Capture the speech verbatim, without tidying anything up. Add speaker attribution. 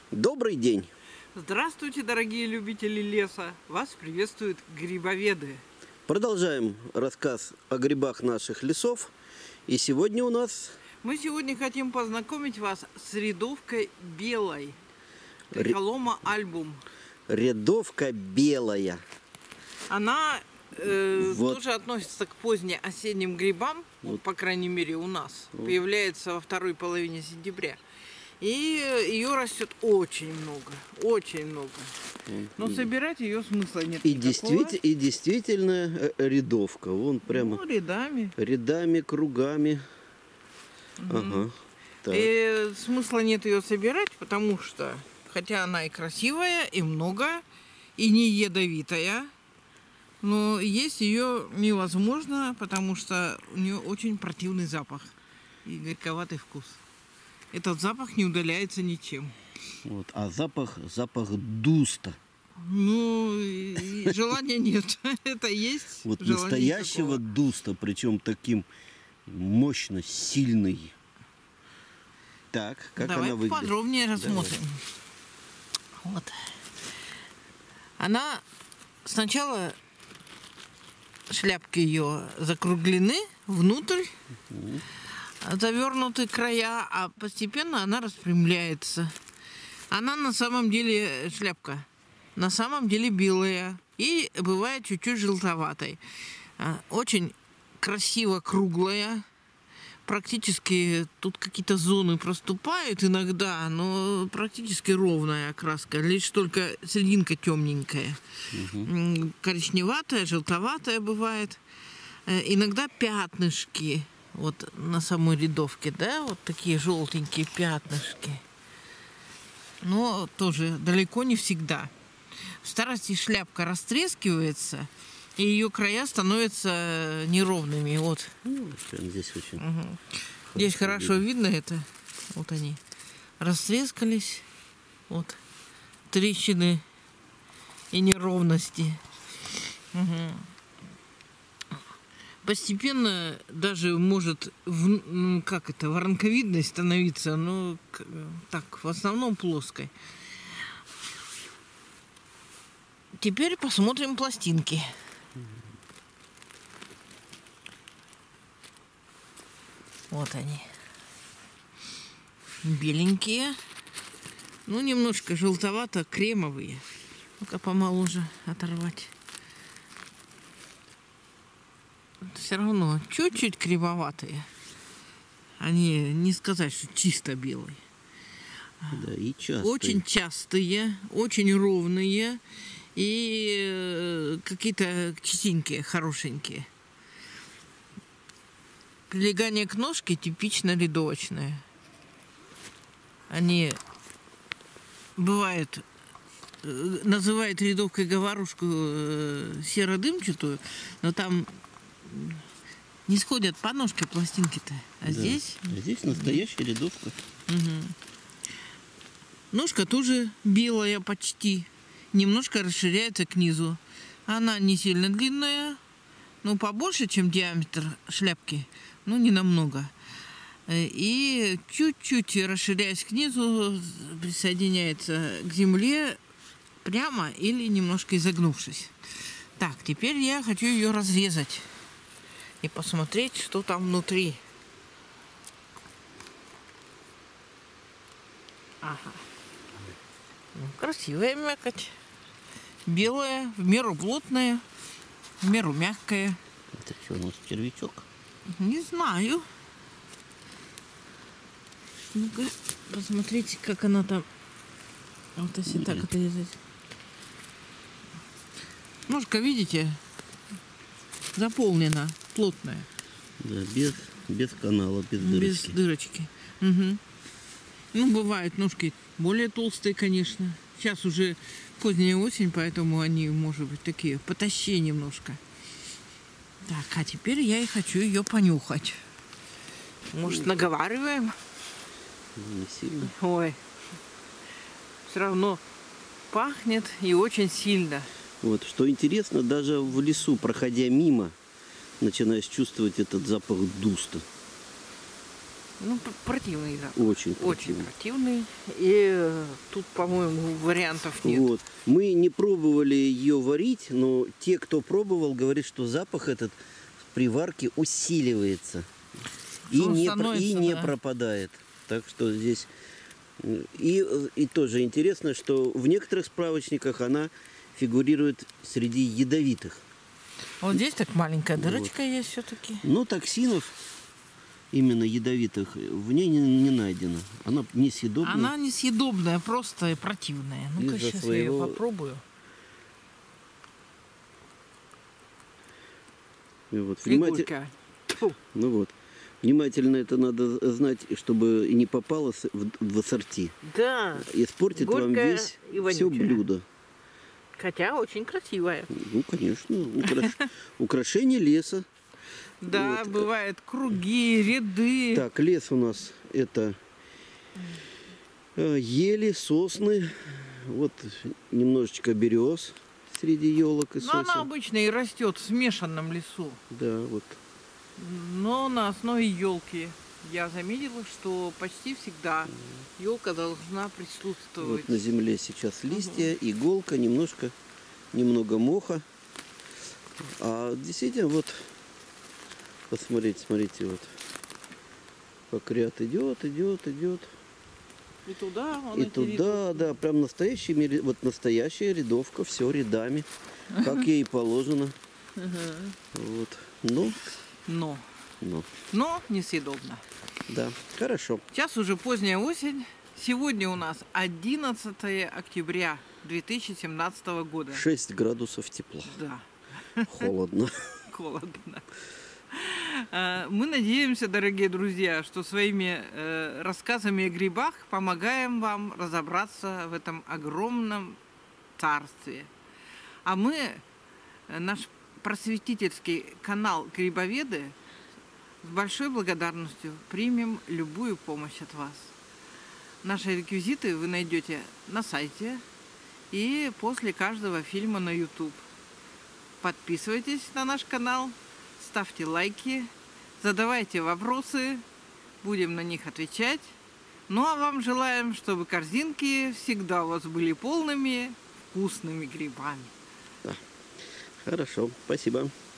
Speaker 1: Добрый день!
Speaker 2: Здравствуйте, дорогие любители леса! Вас приветствуют грибоведы.
Speaker 1: Продолжаем рассказ о грибах наших лесов. И сегодня у нас...
Speaker 2: Мы сегодня хотим познакомить вас с рядовкой белой. Трихолома альбум.
Speaker 1: Рядовка белая.
Speaker 2: Она э,
Speaker 1: вот.
Speaker 2: тоже относится к позднеосенним грибам, вот. По крайней мере у нас. Вот. Появляется во второй половине сентября. И ее растет очень много, очень много. Но собирать ее смысла нет.
Speaker 1: И, действительно, и действительно рядовка. Вон прямо
Speaker 2: ну, рядами.
Speaker 1: Рядами, кругами.
Speaker 2: Угу.
Speaker 1: Ага. Так.
Speaker 2: И смысла нет ее собирать, потому что, хотя она и красивая, и много, и не ядовитая, но есть ее невозможно, потому что у нее очень противный запах и горьковатый вкус. Этот запах не удаляется ничем.
Speaker 1: Вот. А запах, запах дуста.
Speaker 2: Ну, желания нет. Это есть.
Speaker 1: Вот настоящего
Speaker 2: никакого.
Speaker 1: дуста, причем таким мощно сильный. Так, как
Speaker 2: Давай
Speaker 1: она выглядит?
Speaker 2: Давай подробнее рассмотрим. Давай. Вот. Она сначала шляпки ее закруглены внутрь. Угу. Завернуты края, а постепенно она распрямляется. Она на самом деле шляпка, на самом деле белая и бывает чуть-чуть желтоватой. Очень красиво круглая. Практически тут какие-то зоны проступают иногда, но практически ровная окраска. Лишь только серединка темненькая. Угу. Коричневатая, желтоватая бывает. Иногда пятнышки. Вот на самой рядовке, да, вот такие желтенькие пятнышки. Но тоже далеко не всегда. В старости шляпка растрескивается, и ее края становятся неровными. Вот.
Speaker 1: Ну, здесь очень.
Speaker 2: Угу. Здесь хорошо видно это. Вот они растрескались. Вот трещины и неровности. Угу. Постепенно даже может, в, как это, воронковидной становиться, но так, в основном плоской. Теперь посмотрим пластинки. Вот они. Беленькие. Ну, немножко желтовато-кремовые. Ну-ка, помоложе оторвать. Все равно чуть-чуть кривоватые. Они не сказать, что чисто белые.
Speaker 1: Да, и частые.
Speaker 2: Очень частые, очень ровные и какие-то чистенькие, хорошенькие. Прилегание к ножке типично рядовочное. Они бывают, называют рядовкой говорушку серо-дымчатую, но там не сходят по ножке пластинки-то. А да. здесь...
Speaker 1: А здесь настоящая рядовка.
Speaker 2: Угу. Ножка тоже белая почти. Немножко расширяется к низу. Она не сильно длинная, но побольше, чем диаметр шляпки. Ну, не намного. И чуть-чуть, расширяясь к низу, присоединяется к земле прямо или немножко изогнувшись. Так, теперь я хочу ее разрезать. И посмотреть, что там внутри. Ага. Ну, красивая мякоть. Белая, в меру плотная, в меру мягкая.
Speaker 1: Это что, у нас червячок?
Speaker 2: Не знаю. Ну-ка, посмотрите, как она там. Вот если Нет. так отрезать. Ножка, видите? Заполнена, плотная.
Speaker 1: Да, без, без канала, без дырочки.
Speaker 2: Без дырочки. Угу. Ну, бывают ножки более толстые, конечно. Сейчас уже поздняя осень, поэтому они, может быть, такие потащее немножко. Так, а теперь я и хочу ее понюхать. Может, наговариваем?
Speaker 1: Не сильно.
Speaker 2: Ой. Все равно пахнет и очень сильно.
Speaker 1: Вот, что интересно, даже в лесу, проходя мимо, начинаешь чувствовать этот запах дуста.
Speaker 2: Ну, п- противный запах.
Speaker 1: Очень
Speaker 2: Очень
Speaker 1: противный.
Speaker 2: противный. И э, тут, по-моему, вариантов нет.
Speaker 1: Вот. Мы не пробовали ее варить, но те, кто пробовал, говорят, что запах этот при варке усиливается и
Speaker 2: Он
Speaker 1: не, про- и
Speaker 2: становится,
Speaker 1: не
Speaker 2: да.
Speaker 1: пропадает. Так что здесь... И, и тоже интересно, что в некоторых справочниках она фигурирует среди ядовитых.
Speaker 2: Вот здесь так маленькая дырочка есть все-таки.
Speaker 1: Но токсинов, именно ядовитых, в ней не, не найдено. Она несъедобна.
Speaker 2: Она несъедобная, просто противная. Ну-ка,
Speaker 1: Из-за
Speaker 2: сейчас
Speaker 1: своего-
Speaker 2: я ее попробую.
Speaker 1: И вот, вниматель-
Speaker 2: Фигурка. Тьфу.
Speaker 1: Ну вот. Внимательно это надо знать, чтобы не попало с- в, в ассорти.
Speaker 2: Да,
Speaker 1: Испортит вам
Speaker 2: Горькая
Speaker 1: весь
Speaker 2: и
Speaker 1: все
Speaker 2: вонючая.
Speaker 1: блюдо.
Speaker 2: хотя очень красивая.
Speaker 1: Ну, конечно. украш- Украшение леса.
Speaker 2: Да,
Speaker 1: Вот.
Speaker 2: бывают круги, ряды.
Speaker 1: Так, лес у нас это э, ели, сосны. Вот немножечко берез среди елок и
Speaker 2: Но она
Speaker 1: сосен.
Speaker 2: обычно и растет в смешанном лесу.
Speaker 1: Да, вот.
Speaker 2: Но на основе елки. Я заметила, что почти всегда елка должна присутствовать.
Speaker 1: Вот на земле сейчас листья, иголка, немножко, немного моха. А действительно, вот, посмотрите, смотрите, вот, как ряд идет, идет, идет.
Speaker 2: И туда, он
Speaker 1: И
Speaker 2: эти
Speaker 1: туда,
Speaker 2: ряды.
Speaker 1: да, прям настоящая, мери- вот настоящая рядовка, все рядами, как ей положено. Вот, ну,
Speaker 2: Но,
Speaker 1: ну,
Speaker 2: но несъедобно.
Speaker 1: да, хорошо.
Speaker 2: Сейчас уже поздняя осень. Сегодня у нас одиннадцатое октября две тысячи семнадцатого года.
Speaker 1: шесть градусов тепла,
Speaker 2: Да,
Speaker 1: холодно.
Speaker 2: холодно. А, Мы надеемся, дорогие друзья, что своими э, рассказами о грибах помогаем вам разобраться в этом огромном царстве. А мы, э, наш просветительский канал «Грибоведы», с большой благодарностью примем любую помощь от вас. Наши реквизиты вы найдете на сайте и после каждого фильма на YouTube. Подписывайтесь на наш канал, ставьте лайки, задавайте вопросы, будем на них отвечать. Ну а вам желаем, чтобы корзинки всегда у вас были полными вкусными грибами.
Speaker 1: Хорошо, спасибо.